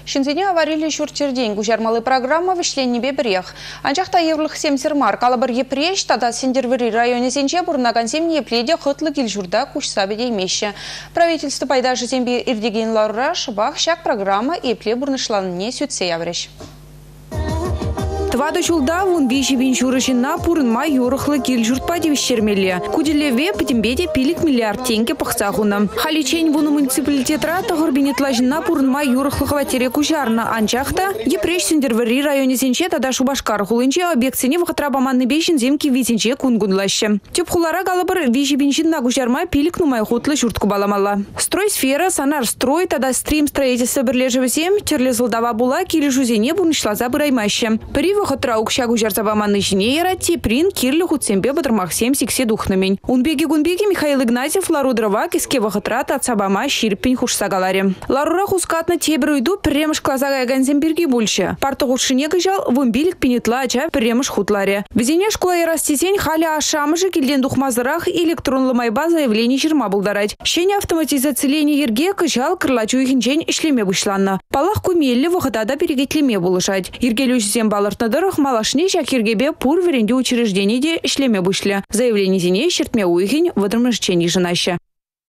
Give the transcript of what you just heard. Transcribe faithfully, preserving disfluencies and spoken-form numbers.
Шинзине аварили шурчердень гужармалы программа вишленнебе брех. Анчахта еврлых семсермар калабыр епреш, тада сендервери районе сенче бурнаган семни епледе хытлы килжурда кушсабе деймеші. Правительство пайдажы зембе ирдеген лаура шыбах шак программа епле бурнышланне сүтсе явреш. Твада чулда вон бейші венчурышына пурынма yorıqlı килжуртпа девішермелі. Куделеве патимбеде пилик миллиард тенге пақсағуна. Халичень вуны муниципалитетра тағырбинетлажына пурынма yorıqlı хватере кужарна анчақта епреш сендервери районе сенче тада шубашкар хулынче объектсене вғытра баманны бейшін земки витенче кунгунлашы. Тепхулара галабыр вейші венчинна кужарма пилик нумай хутлы журтку баламала. Стройсфера, санар строй, тада стрим строительство бірлежевізем, терлезылдава була килежузене бунышла забыраймашы. Хатра укша гужарзабаманны жіне ярати прин кирлі хутсембе батырмақсем сиксе духнымен. Унбеги гунбеги Михаил Игнатьев ларудрава кеске вахатра татсабама ширпин хушсагаларе. Ларура хускатна тебір уйду премыш клазага ганземберги больше. Парты хушыне гыжал вумбилик пенетла ача премыш хутларе. Везене школа ярастесень халя ашамыжы келден духмазырах электронлы майба заявление жирма булдарать. Шене автоматизацияление ерге гыжал кырлачу ихинчен ишлеме вышланна. Палах кумелли вахатада перегетлеме булышать. Ергелюшсем балыртна малашне шакиргебе пур веренде учреждение де ишлеме вышле. Заявление зине щертме уйхень в этом женаща.